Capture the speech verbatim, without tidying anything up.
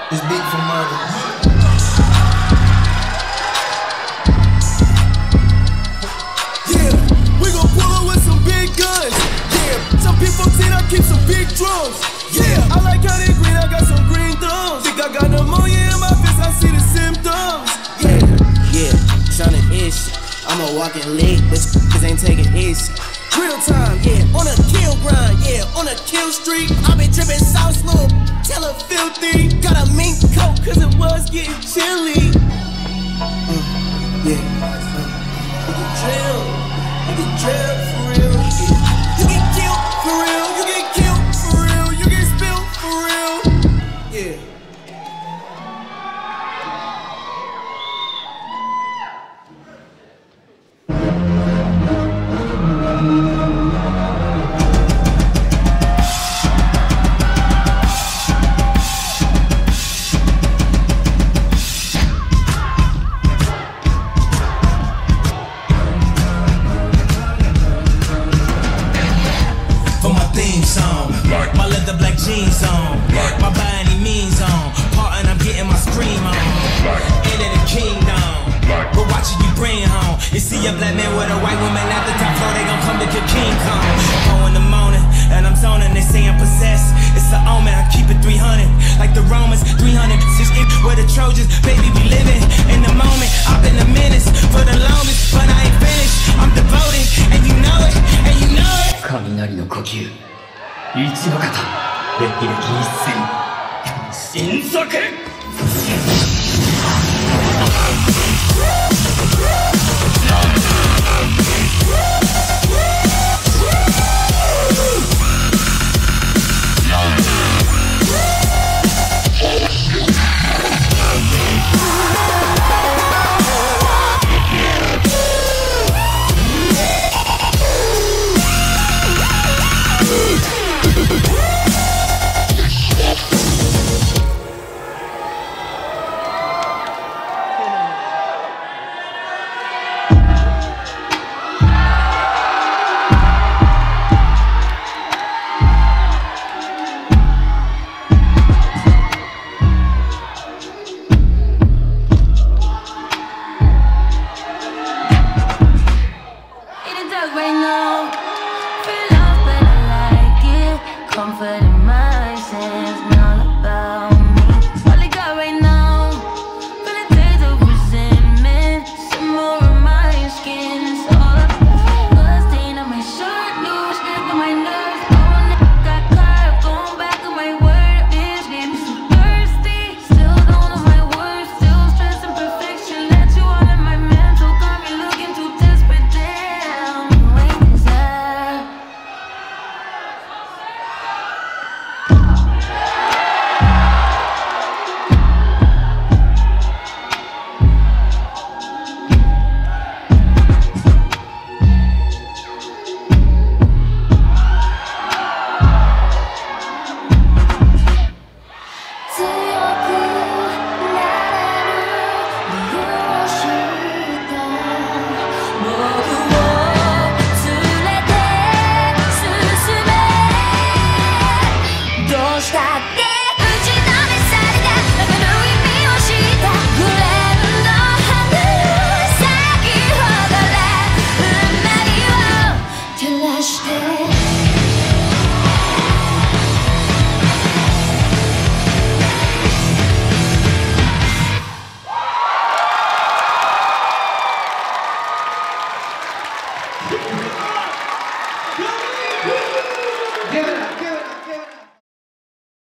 This beat for murder. Yeah, we gon' pull up with some big guns. Yeah, some people say I keep some big drums. Yeah, I like how they green, I got some green thumbs. Think I got pneumonia in my fist, I see the symptoms. Yeah, yeah, tryna ish. I'm a walking leg, bitch, cause ain't taking ish. Real time, yeah, on a kill grind, yeah, on a kill streak. I been drippin' sauce, little, tell her filthy. Got a mink coat, cause it was getting chilly. Uh, yeah, uh, you can drill, you can drill for real. You get, you get killed for real, you get killed for real, you get spilled for real. Yeah. Song. My leather black jeans on, my by any means on, part and I'm getting my scream on. Into the kingdom, but watching you bring home. You see a black man with a white woman at the top floor, they gon' come to kill King Kong. Oh, in the morning, and I'm zoning, they say I'm possessed. It's an omen, I keep it three hundred, like the Romans, three hundred. Since it where the Trojans, baby, we living in the moment. I've been a menace for the longest, but I ain't finished. I'm devoted, and you know it, and you know it. 雷の呼吸一の型歴々一戦神作 Comfort in my sense, not about me. All I got right now, feeling days of resentment. Some more of my skin, it's all about. Blood stain on my shirt, loose grip on my nerves. Oh, never got caught, going back on my word. Bitch, made me so thirsty. Still don't know my worth, still stressing perfection. Let you all in my mental, got me looking too desperate. Damn, you ain't deserve. you